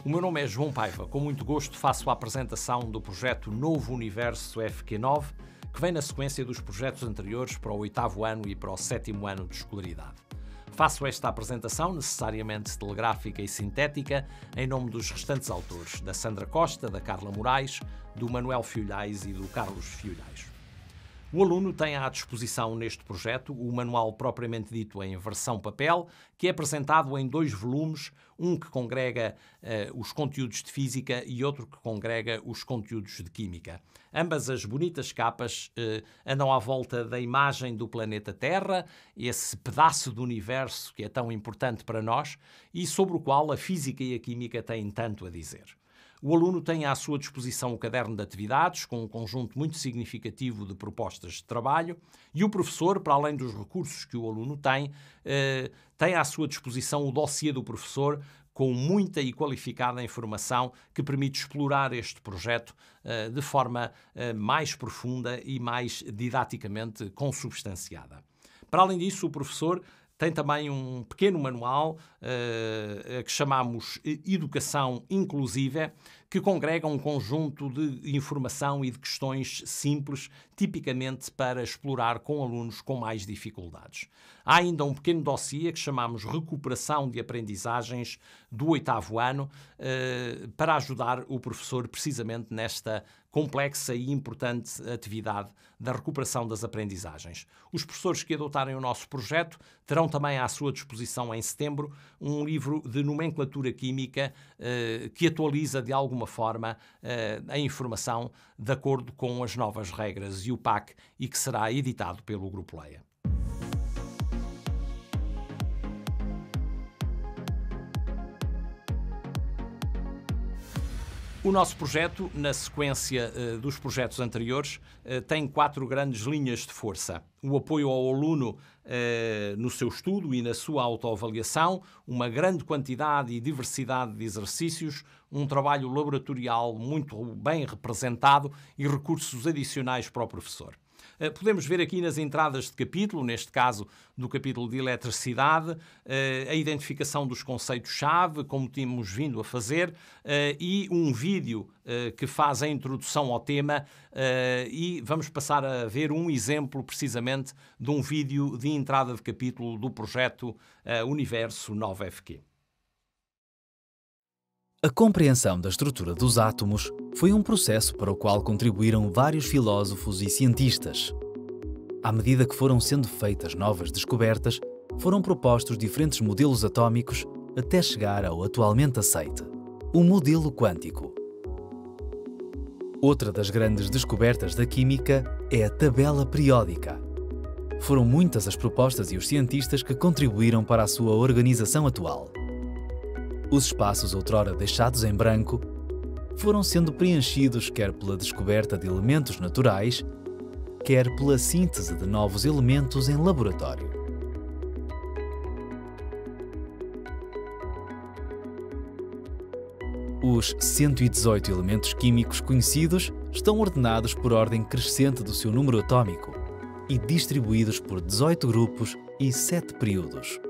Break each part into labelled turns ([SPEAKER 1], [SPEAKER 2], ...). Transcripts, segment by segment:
[SPEAKER 1] O meu nome é João Paiva. Com muito gosto faço a apresentação do projeto Novo Universo FQ9, que vem na sequência dos projetos anteriores para o 8º ano e para o 7º ano de escolaridade. Faço esta apresentação, necessariamente telegráfica e sintética, em nome dos restantes autores, da Sandra Costa, da Carla Moraes, do Manuel Fiolhais e do Carlos Fiolhais. O aluno tem à disposição neste projeto o manual propriamente dito em versão papel, que é apresentado em 2 volumes, um que congrega os conteúdos de Física e outro que congrega os conteúdos de Química. Ambas as bonitas capas andam à volta da imagem do planeta Terra, esse pedaço do universo que é tão importante para nós e sobre o qual a Física e a Química têm tanto a dizer. O aluno tem à sua disposição o caderno de atividades, com um conjunto muito significativo de propostas de trabalho, e o professor, para além dos recursos que o aluno tem, tem à sua disposição o dossiê do professor, com muita e qualificada informação que permite explorar este projeto de forma mais profunda e mais didaticamente consubstanciada. Para além disso, o professor tem também um pequeno manual que chamamos Educação Inclusiva, que congrega um conjunto de informação e de questões simples, tipicamente para explorar com alunos com mais dificuldades. Há ainda um pequeno dossiê que chamamos Recuperação de Aprendizagens do 8º ano, para ajudar o professor precisamente nesta complexa e importante atividade da recuperação das aprendizagens. Os professores que adotarem o nosso projeto terão também à sua disposição em setembro um livro de nomenclatura química que atualiza de alguma forma a informação de acordo com as novas regras IUPAC e que será editado pelo Grupo Leia. O nosso projeto, na sequência dos projetos anteriores, tem 4 grandes linhas de força. O apoio ao aluno no seu estudo e na sua autoavaliação, uma grande quantidade e diversidade de exercícios, um trabalho laboratorial muito bem representado e recursos adicionais para o professor. Podemos ver aqui nas entradas de capítulo, neste caso do capítulo de eletricidade, a identificação dos conceitos-chave, como tínhamos vindo a fazer, e um vídeo que faz a introdução ao tema, e vamos passar a ver um exemplo precisamente de um vídeo de entrada de capítulo do projeto Universo 9FQ.
[SPEAKER 2] A compreensão da estrutura dos átomos foi um processo para o qual contribuíram vários filósofos e cientistas. À medida que foram sendo feitas novas descobertas, foram propostos diferentes modelos atómicos até chegar ao atualmente aceite, o modelo quântico. Outra das grandes descobertas da química é a tabela periódica. Foram muitas as propostas e os cientistas que contribuíram para a sua organização atual. Os espaços outrora deixados em branco foram sendo preenchidos quer pela descoberta de elementos naturais, quer pela síntese de novos elementos em laboratório. Os 118 elementos químicos conhecidos estão ordenados por ordem crescente do seu número atômico e distribuídos por 18 grupos e 7 períodos.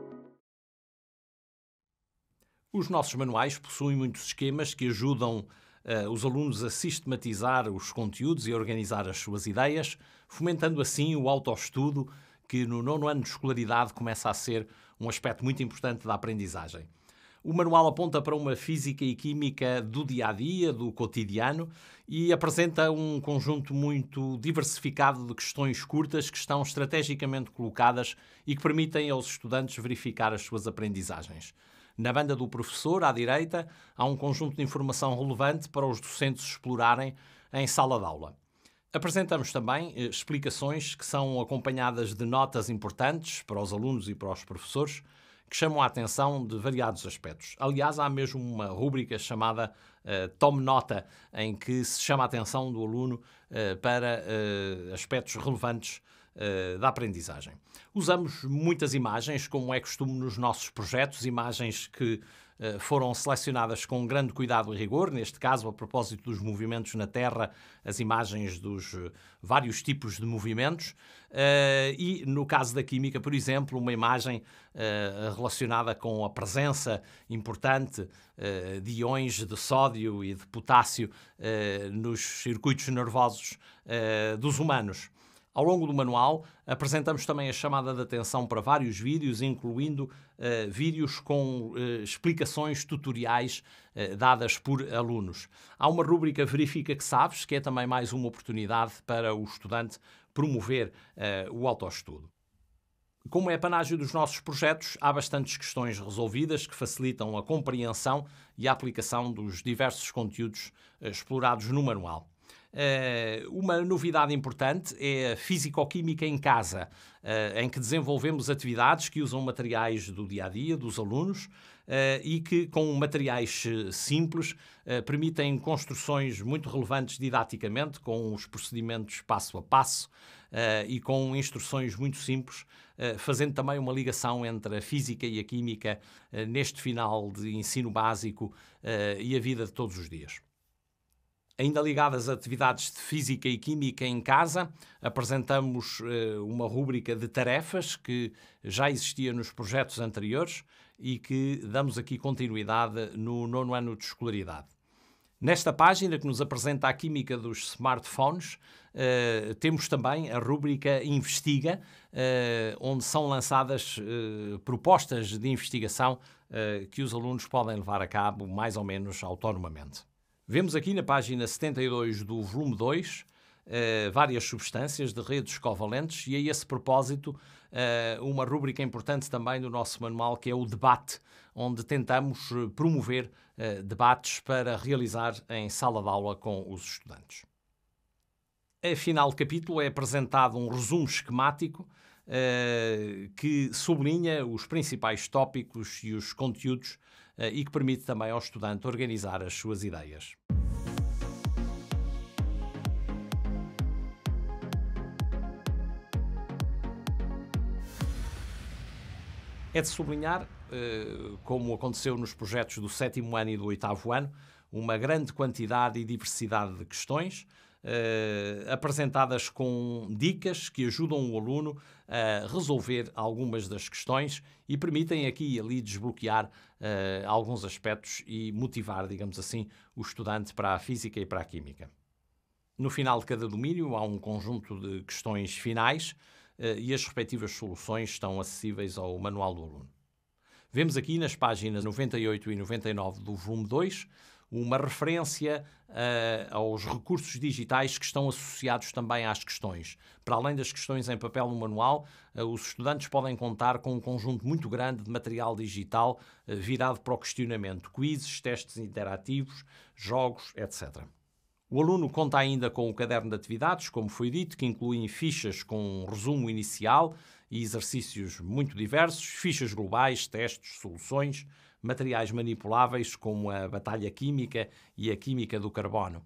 [SPEAKER 1] Os nossos manuais possuem muitos esquemas que ajudam os alunos a sistematizar os conteúdos e a organizar as suas ideias, fomentando assim o autoestudo, que no 9º ano de escolaridade começa a ser um aspecto muito importante da aprendizagem. O manual aponta para uma física e química do dia-a-dia, do cotidiano, e apresenta um conjunto muito diversificado de questões curtas que estão estrategicamente colocadas e que permitem aos estudantes verificar as suas aprendizagens. Na banda do professor, à direita, há um conjunto de informação relevante para os docentes explorarem em sala de aula. Apresentamos também explicações que são acompanhadas de notas importantes para os alunos e para os professores, que chamam a atenção de variados aspectos. Aliás, há mesmo uma rúbrica chamada Tome Nota, em que se chama a atenção do aluno para aspectos relevantes da aprendizagem. Usamos muitas imagens, como é costume nos nossos projetos, imagens que foram selecionadas com grande cuidado e rigor, neste caso, a propósito dos movimentos na Terra, as imagens dos vários tipos de movimentos, e no caso da Química, por exemplo, uma imagem relacionada com a presença importante de íons de sódio e de potássio nos circuitos nervosos dos humanos. Ao longo do manual, apresentamos também a chamada de atenção para vários vídeos, incluindo vídeos com explicações tutoriais dadas por alunos. Há uma rúbrica Verifica que Sabes, que é também mais uma oportunidade para o estudante promover o autoestudo. Como é panágio dos nossos projetos, há bastantes questões resolvidas que facilitam a compreensão e a aplicação dos diversos conteúdos explorados no manual. Uma novidade importante é a Físico-Química em Casa, em que desenvolvemos atividades que usam materiais do dia-a-dia dos alunos e que, com materiais simples, permitem construções muito relevantes didaticamente, com os procedimentos passo a passo e com instruções muito simples, fazendo também uma ligação entre a física e a química neste final de ensino básico e a vida de todos os dias. Ainda ligadas a atividades de Física e Química em Casa, apresentamos uma rúbrica de tarefas que já existia nos projetos anteriores e que damos aqui continuidade no 9º ano de escolaridade. Nesta página que nos apresenta a Química dos smartphones, temos também a rúbrica Investiga, onde são lançadas propostas de investigação que os alunos podem levar a cabo mais ou menos autonomamente. Vemos aqui na página 72 do volume 2 várias substâncias de redes covalentes e a esse propósito uma rúbrica importante também do nosso manual, que é o debate, onde tentamos promover debates para realizar em sala de aula com os estudantes. A final do capítulo é apresentado um resumo esquemático que sublinha os principais tópicos e os conteúdos e que permite também ao estudante organizar as suas ideias. É de sublinhar, como aconteceu nos projetos do 7º ano e do 8º ano, uma grande quantidade e diversidade de questões, apresentadas com dicas que ajudam o aluno a resolver algumas das questões e permitem aqui e ali desbloquear alguns aspectos e motivar, digamos assim, o estudante para a Física e para a Química. No final de cada domínio há um conjunto de questões finais e as respectivas soluções estão acessíveis ao manual do aluno. Vemos aqui nas páginas 98 e 99 do volume 2 uma referência aos recursos digitais que estão associados também às questões. Para além das questões em papel no manual, os estudantes podem contar com um conjunto muito grande de material digital virado para o questionamento, quizzes, testes interativos, jogos, etc. O aluno conta ainda com o caderno de atividades, como foi dito, que incluem fichas com um resumo inicial e exercícios muito diversos, fichas globais, testes, soluções, materiais manipuláveis como a batalha química e a química do carbono.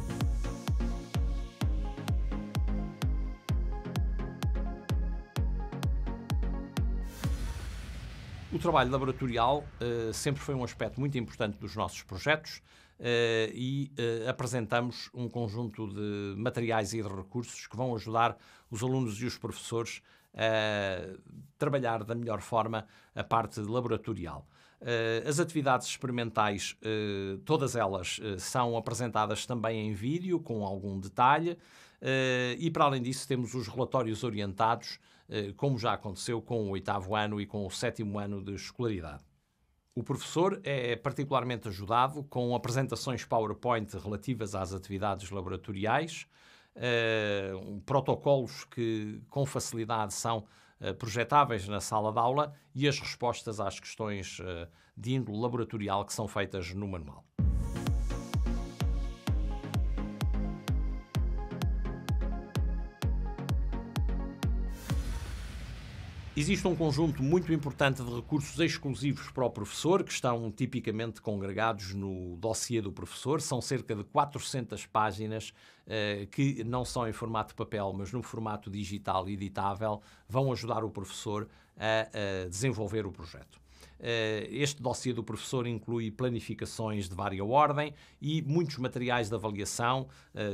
[SPEAKER 1] O trabalho laboratorial sempre foi um aspecto muito importante dos nossos projetos e apresentamos um conjunto de materiais e de recursos que vão ajudar os alunos e os professores a trabalhar da melhor forma a parte laboratorial. As atividades experimentais, todas elas são apresentadas também em vídeo, com algum detalhe, e para além disso temos os relatórios orientados, como já aconteceu com o 8º ano e com o 7º ano de escolaridade. O professor é particularmente ajudado com apresentações PowerPoint relativas às atividades laboratoriais, protocolos que com facilidade são projetáveis na sala de aula e as respostas às questões de índole laboratorial que são feitas no manual. Existe um conjunto muito importante de recursos exclusivos para o professor, que estão tipicamente congregados no dossiê do professor. São cerca de 400 páginas que não são em formato de papel, mas no formato digital editável, vão ajudar o professor a desenvolver o projeto. Este dossiê do professor inclui planificações de vária ordem e muitos materiais de avaliação,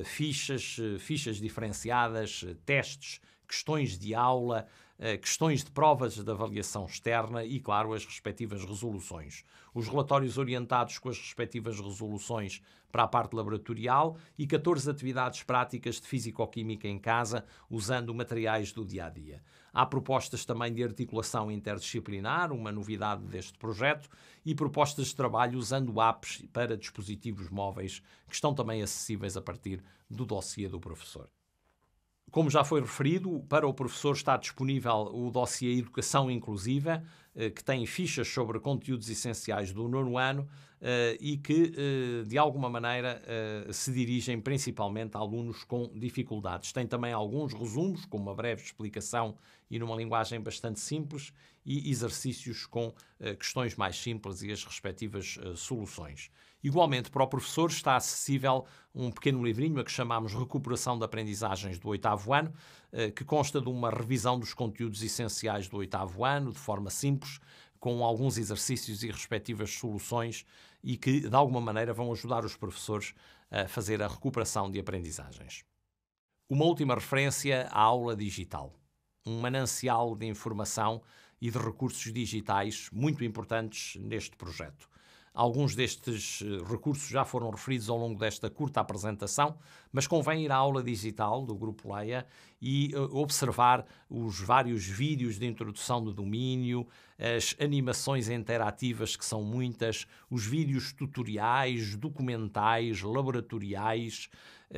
[SPEAKER 1] fichas diferenciadas, testes, questões de aula, questões de provas de avaliação externa e, claro, as respectivas resoluções. Os relatórios orientados com as respectivas resoluções para a parte laboratorial e 14 atividades práticas de físico-química em casa, usando materiais do dia-a-dia. Há propostas também de articulação interdisciplinar, uma novidade deste projeto, e propostas de trabalho usando apps para dispositivos móveis, que estão também acessíveis a partir do dossiê do professor. Como já foi referido, para o professor está disponível o dossiê Educação Inclusiva, que tem fichas sobre conteúdos essenciais do 9º ano e que, de alguma maneira, se dirigem principalmente a alunos com dificuldades. Tem também alguns resumos, com uma breve explicação e numa linguagem bastante simples, e exercícios com questões mais simples e as respectivas soluções. Igualmente, para o professor está acessível um pequeno livrinho a que chamamos Recuperação de Aprendizagens do 8º ano, que consta de uma revisão dos conteúdos essenciais do 8º ano, de forma simples, com alguns exercícios e respectivas soluções e que, de alguma maneira, vão ajudar os professores a fazer a recuperação de aprendizagens. Uma última referência à aula digital. Um manancial de informação e de recursos digitais muito importantes neste projeto. Alguns destes recursos já foram referidos ao longo desta curta apresentação, mas convém ir à aula digital do Grupo Leia e observar os vários vídeos de introdução do domínio, as animações interativas, que são muitas, os vídeos tutoriais, documentais, laboratoriais,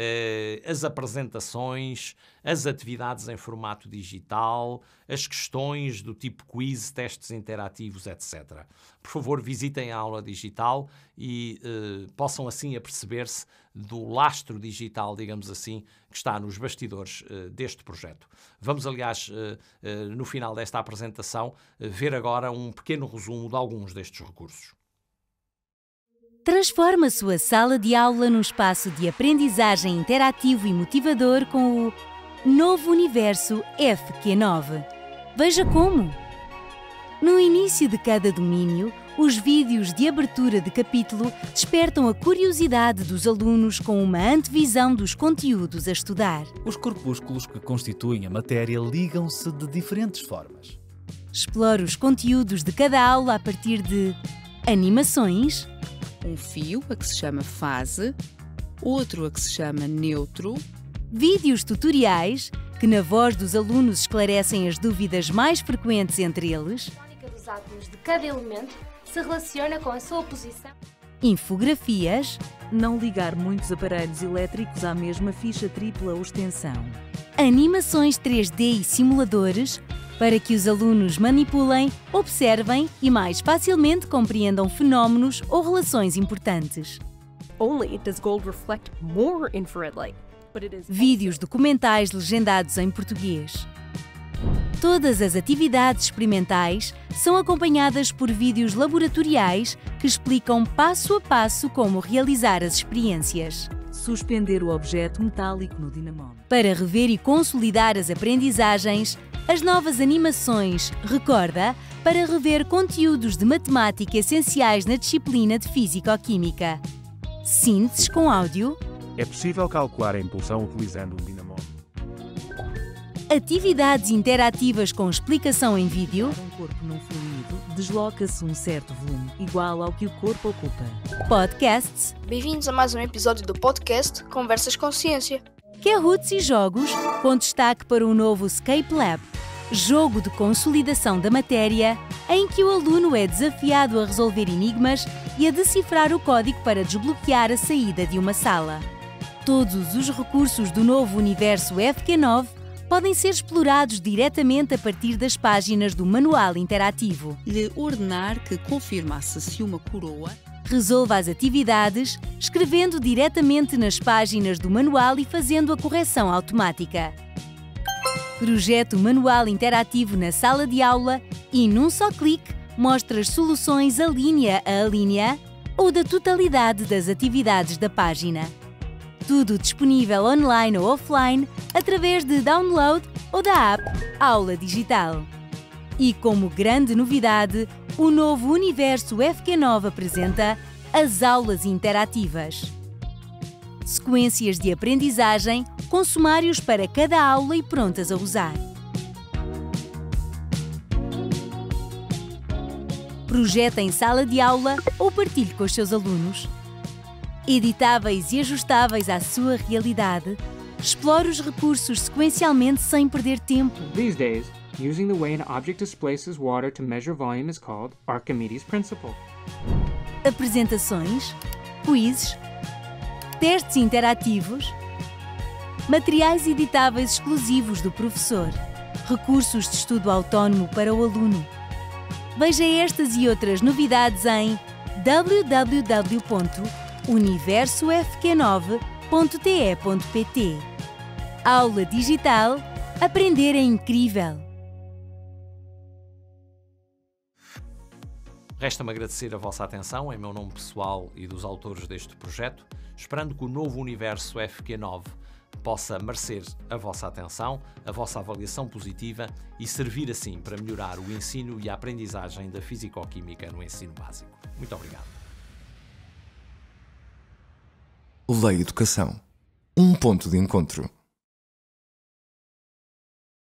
[SPEAKER 1] as apresentações, as atividades em formato digital, as questões do tipo quiz, testes interativos, etc. Por favor, visitem a aula digital e possam assim aperceber-se do lastro digital, digamos assim, que está nos bastidores deste projeto. Vamos, aliás, no final desta apresentação, ver agora um pequeno resumo de alguns destes recursos.
[SPEAKER 3] Transforma a sua sala de aula num espaço de aprendizagem interativo e motivador com o Novo Universo FQ9. Veja como! No início de cada domínio, os vídeos de abertura de capítulo despertam a curiosidade dos alunos com uma antevisão dos conteúdos a estudar.
[SPEAKER 2] Os corpúsculos que constituem a matéria ligam-se de diferentes formas.
[SPEAKER 3] Explore os conteúdos de cada aula a partir de animações,
[SPEAKER 4] um fio, a que se chama fase, outro a que se chama neutro,
[SPEAKER 3] vídeos tutoriais, que na voz dos alunos esclarecem as dúvidas mais frequentes entre eles,
[SPEAKER 5] a mecânica dos átomos de cada elemento se relaciona com a sua posição,
[SPEAKER 3] infografias,
[SPEAKER 6] não ligar muitos aparelhos elétricos à mesma ficha tripla ou extensão,
[SPEAKER 3] animações 3D e simuladores, para que os alunos manipulem, observem e mais facilmente compreendam fenómenos ou relações importantes.
[SPEAKER 7] Only does gold reflect more infrared light, but it is
[SPEAKER 3] Vídeos documentais legendados em português. Todas as atividades experimentais são acompanhadas por vídeos laboratoriais que explicam passo a passo como realizar as experiências.
[SPEAKER 6] suspender o objeto metálico no dinamômetro.
[SPEAKER 3] Para rever e consolidar as aprendizagens, as novas animações Recorda, para rever conteúdos de matemática essenciais na disciplina de Físico-Química. Sínteses com áudio.
[SPEAKER 8] É possível calcular a impulsão utilizando um dinamômetro.
[SPEAKER 3] Atividades interativas com explicação em vídeo.
[SPEAKER 6] Um corpo num fluido desloca-se um certo volume, igual ao que o corpo ocupa.
[SPEAKER 3] Podcasts.
[SPEAKER 9] Bem-vindos a mais um episódio do podcast Conversas com Ciência.
[SPEAKER 3] Kahoots e jogos, com destaque para o novo Escape Lab, jogo de consolidação da matéria, em que o aluno é desafiado a resolver enigmas e a decifrar o código para desbloquear a saída de uma sala. Todos os recursos do novo universo FQ9 podem ser explorados diretamente a partir das páginas do manual interativo.
[SPEAKER 4] Lhe ordenar que confirmasse se uma coroa.
[SPEAKER 3] Resolva as atividades escrevendo diretamente nas páginas do manual e fazendo a correção automática. Projete o manual interativo na sala de aula e, num só clique, mostra as soluções a linha ou da totalidade das atividades da página. Tudo disponível online ou offline, através de download ou da app Aula Digital. E como grande novidade, O novo Universo FQ9 apresenta as aulas interativas. Sequências de aprendizagem com sumários para cada aula e prontas a usar. Projeta em sala de aula ou partilhe com os seus alunos. Editáveis e ajustáveis à sua realidade, explore os recursos sequencialmente sem perder tempo.
[SPEAKER 10] These days, using the way an object displaces water to measure volume is called Archimedes' principle.
[SPEAKER 3] Apresentações, quizzes, testes interativos, materiais editáveis exclusivos do professor, recursos de estudo autónomo para o aluno. Veja estas e outras novidades em www.universofq9.te.pt. Aula digital. Aprender é incrível!
[SPEAKER 1] Resta-me agradecer a vossa atenção em meu nome pessoal e dos autores deste projeto, esperando que o novo Universo FQ9 possa merecer a vossa atenção, a vossa avaliação positiva e servir assim para melhorar o ensino e a aprendizagem da Físico-Química no ensino básico. Muito obrigado.
[SPEAKER 11] Lei Educação. Um ponto de encontro.